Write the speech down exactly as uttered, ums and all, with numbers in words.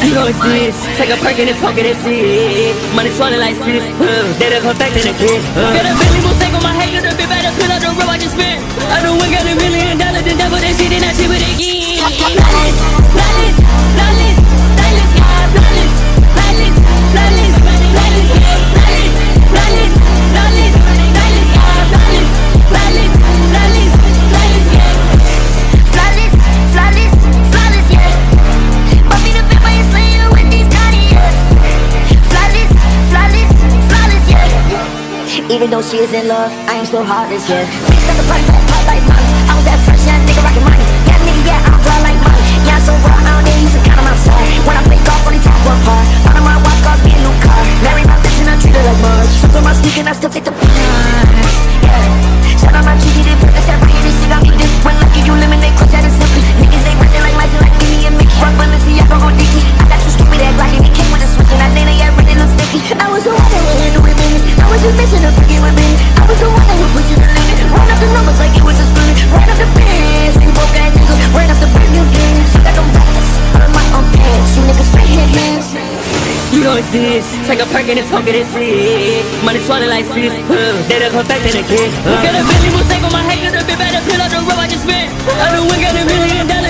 You know it's this. Take a perk and talk it and see. Money swallowed like sis. They don't come back to the kid. Got a Billy mistake on my head, got a bit better pull out the rope I just spent. I know we got a million dollars, the devil that shit and I chip it again. Flawless, flawless, flawless, flawless, flawless, flawless, flawless, flawless, flawless, flawless, flawless, flawless, flawless, flawless, flawless, flawless, yeah. Flawless, flawless, flawless, yeah. Buffy the vampire slayer with these Cartiers. Flawless, flawless, flawless, yeah. Even though she is in love, I am still heartless, yeah. Bitch, like a party, don't pop like mine. I was that fresh young nigga rockin' money. Yeah, nigga, yeah, I'm fly like mine. Yeah, I'm so raw, I don't need to count them outside. When I play golf, only top one par. One of my watch cost me a new car. Marry my bitch and I treat her like Marge. Sometimes on my sneak and I still take the pies, yeah. Shout out my G D, they put this every year. This shit got me this. When lucky you eliminate, cause that is simply. Niggas, they rising like mice like me and Mickey. Rock Balenciaga on Dickie. I got you stupid act like it came with a switch. And I think they got really look sticky. I was the one that would handle it, baby. I was just missing a pretty with me. I was the one that would push you to limit. Run up the numbers like it was a sprint. Run up the bands, you broke ass niggas. Ran up the brand new dance. She got them racks out of my own pants. You niggas straight hit hands. You know it's this. Take a perk and talk it and see. Money swallowed like sis. They don't come back to the kid. Got a Billy mistake on my head, got a bit better pull out the rope I just spent. I know we got a million dollars.